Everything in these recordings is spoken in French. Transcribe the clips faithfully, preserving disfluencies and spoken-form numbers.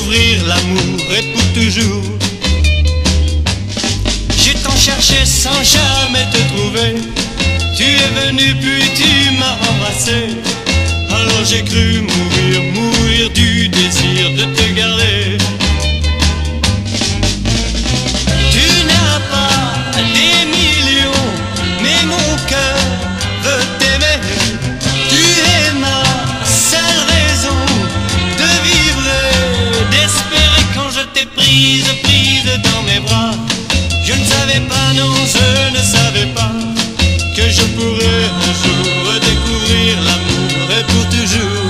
découvrir l'amour et pour toujours. J'ai tant cherché sans jamais te trouver. Tu es venu puis tu m'as embrassé. Alors j'ai cru mourir, mourir du désir de te garder. Tu n'as pas des millions, mais mon cœur veut t'aimer. Tu es ma seule raison de vivre et d'espérer. Quand je t'ai prise, prise dans mes bras, je ne savais pas, non, je ne savais pas que je pourrais un jour découvrir l'amour et pour toujours.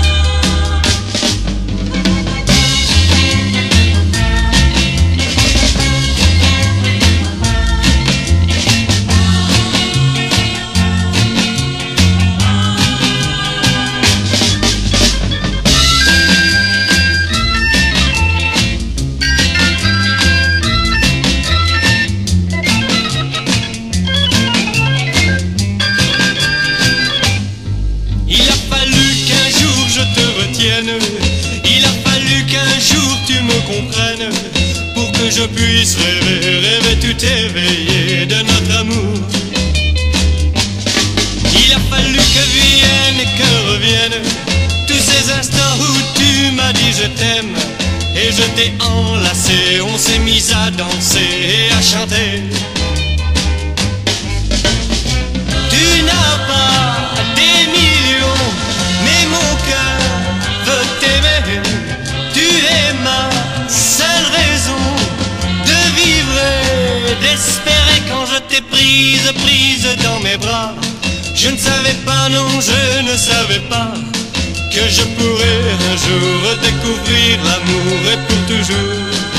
Il a fallu qu'un jour tu me comprennes pour que je puisse rêver, rêver tout éveillé de notre amour. Il a fallu que vienne et que reviennent tous ces instants où tu m'as dit je t'aime et je t'ai enlacé. On s'est mis à danser et à chanter. Tu n'as pas des millions, mais mon cœur veut t'aimer. Tu es ma seule raison de vivre et d'espérer. Quand je t'ai prise, prise dans mes bras, je ne savais pas, non, je ne savais pas que je pourrais un jour découvrir l'amour et pour toujours.